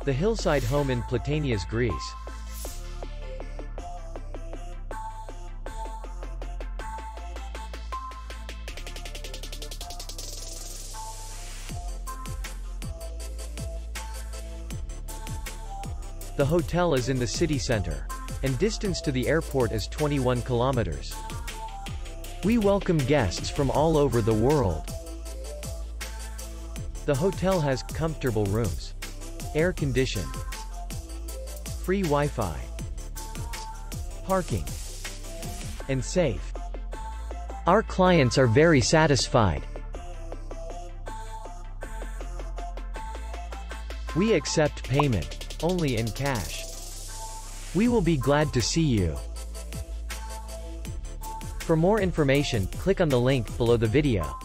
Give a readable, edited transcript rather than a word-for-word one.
The Hillside Home in Platanias, Greece. The hotel is in the city center, and distance to the airport is 21 kilometers. We welcome guests from all over the world. The hotel has comfortable rooms, air-conditioned, free Wi-Fi, parking, and safe. Our clients are very satisfied. We accept payment only in cash. We will be glad to see you. For more information, click on the link below the video.